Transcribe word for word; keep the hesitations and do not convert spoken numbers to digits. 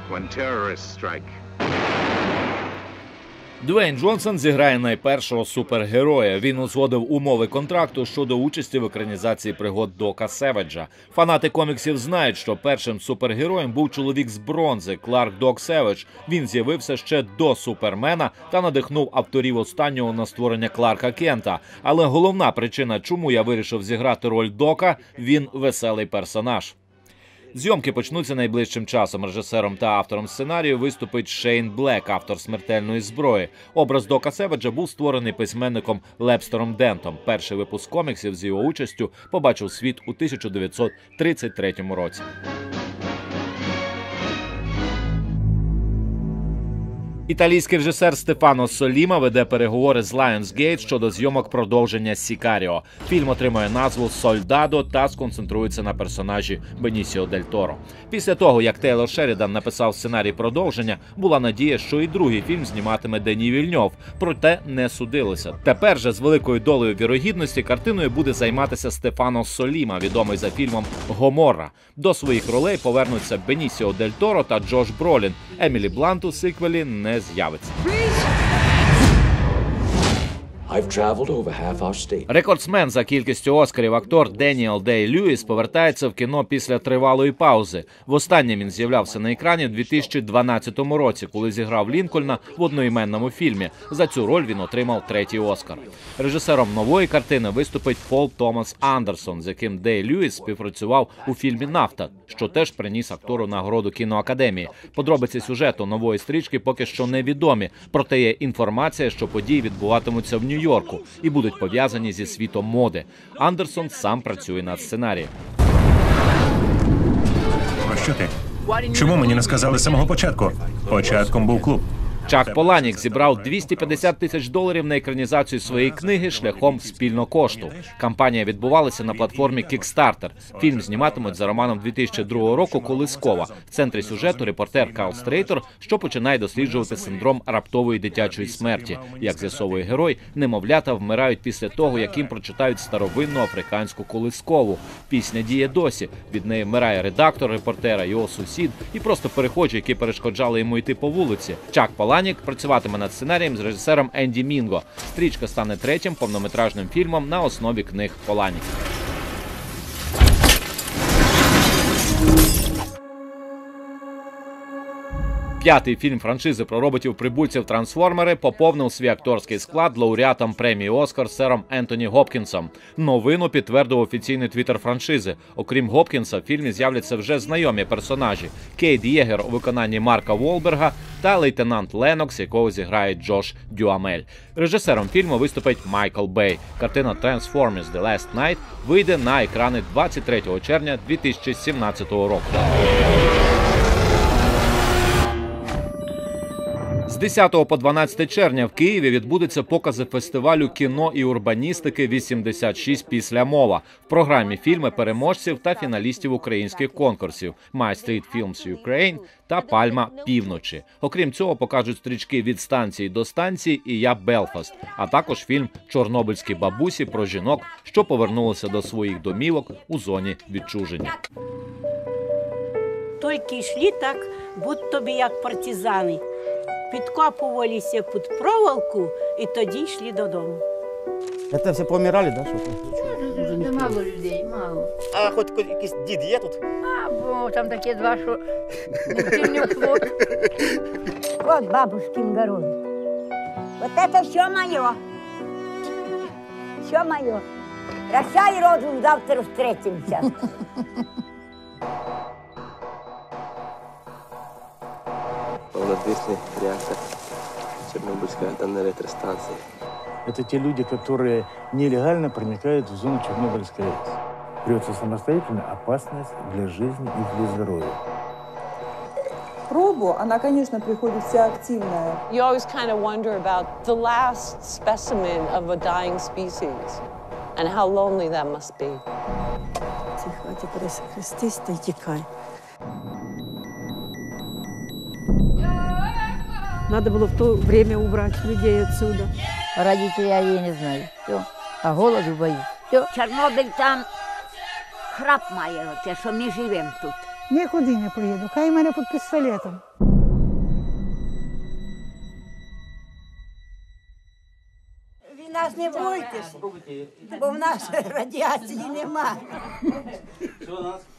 Дуейн Джонсон зіграє найпершого супергероя. Він узгодив умови контракту щодо участі в екранізації пригод Дока Севеджа. Фанати коміксів знають, що першим супергероєм був чоловік з бронзи – Кларк Док Севедж. Він з'явився ще до Супермена та надихнув авторів останнього на створення Кларка Кента. Але головна причина, чому я вирішив зіграти роль Дока – він веселий персонаж. Зйомки почнуться найближчим часом. Режисером та автором сценарію виступить Шейн Блек, автор «Смертельної зброї». Образ Дока Севеджа був створений письменником Лебстером Дентом. Перший випуск коміксів з його участю побачив світ у тисяча дев'ятсот тридцять третьому році. Італійський режисер Стефано Соліма веде переговори з Lionsgate щодо зйомок продовження «Сікаріо». Фільм отримує назву «Сольдадо» та сконцентрується на персонажі Бенісіо Дель Торо. Після того, як Тейлор Шерідан написав сценарій продовження, була надія, що і другий фільм зніматиме Дені Вільньов, проте не судилося. Тепер же з великою долею вірогідності картиною буде займатися Стефано Соліма, відомий за фільмом «Гоморра». До своїх ролей повернуться Бенісіо Дель Торо та Джош Бролін. Емілі Блант у сиквелі не з'явиться. Рекордсмен за кількістю Оскарів актор Деніел Дей-Льюіс повертається в кіно після тривалої паузи. Востаннє він з'являвся на екрані в дві тисячі дванадцятому році, коли зіграв Лінкольна в одноіменному фільмі. За цю роль він отримав третій Оскар. Режисером нової картини виступить Пол Томас Андерсон, з яким Дей-Льюіс співпрацював у фільмі «Нафта», що теж приніс актору нагороду кіноакадемії. Подробиці сюжету нової стрічки поки що невідомі, проте є інформація, що події відбуватимуться в Нью-Йорку і будуть пов'язані зі світом моди. Андерсон сам працює над сценарієм. Про що ти? Чому мені не сказали з самого початку? Початком був клуб. Чак Паланік зібрав двісті п'ятдесят тисяч доларів на екранізацію своєї книги шляхом спільного кошту. Кампанія відбувалася на платформі Kickstarter. Фільм зніматимуть за романом дві тисячі другого року «Колискова». В центрі сюжету репортер Карл Стрейтер, що починає досліджувати синдром раптової дитячої смерті. Як з'ясовує герой, немовлята вмирають після того, як їм прочитають старовинну африканську колискову. Пісня діє досі. Від неї вмирає редактор репортера, його сусід і просто перехожі, які перешкоджали йому йти по вулиці. Чак Паланік працюватиме над сценарієм з режисером Енді Мінго. Стрічка стане третім повнометражним фільмом на основі книг Паланіка. П'ятий фільм франшизи про роботів-прибульців «Трансформери» поповнив свій акторський склад лауреатом премії «Оскар» сером Ентоні Гопкінсом. Новину підтвердив офіційний твіттер франшизи. Окрім Гопкінса, в фільмі з'являться вже знайомі персонажі – Кейт Єгер у виконанні Марка Уолберга та лейтенант Ленокс, якого зіграє Джош Дюамель. Режисером фільму виступить Майкл Бей. Картина «Transformers: The Last Knight» вийде на екрани двадцять третього червня дві тисячі сімнадцятого року. З десятого по дванадцяте червня в Києві відбудуться покази фестивалю кіно і урбаністики «вісімдесят шість після мова». В програмі фільми переможців та фіналістів українських конкурсів «My Street Films Ukraine» та «Пальма півночі». Окрім цього, покажуть стрічки «Від станції до станції» і «Я Белфаст», а також фільм «Чорнобильські бабусі» про жінок, що повернулися до своїх домівок у зоні відчуження. Тільки йшли так, будь-то би як партизани. Підкопувалися під проволоку і тоді йшли додому. Це всі помирали, да? Дуже мало людей, мало. А хоч якийсь дід є тут? А, бо там такі два, що не плод. Вот бабушкин город. Вот это все мое. Все мое. Прощай, розум, завтра встретимся. Надвесный реактор Чернобыльской атомной электростанции. Это те люди, которые нелегально проникают в зону Чернобыльской АЭС. Придется самостоятельно опасность для жизни и для здоровья. Пробу, она, конечно, приходит вся активная. You always kind of wonder about the last specimen of a dying species and how lonely that must be. Тихо, теперь хрестись та й тікай. Надо было в то время убрать людей отсюда. Родителей я не знаю. Все. А голоду боюсь. Все. Чорнобиль там храп має, те, що ми живемо тут. Нікуди не поїду, хай мене під пістолетом. Ви нас не бойтесь, бо в нас радіації нема. Що у нас?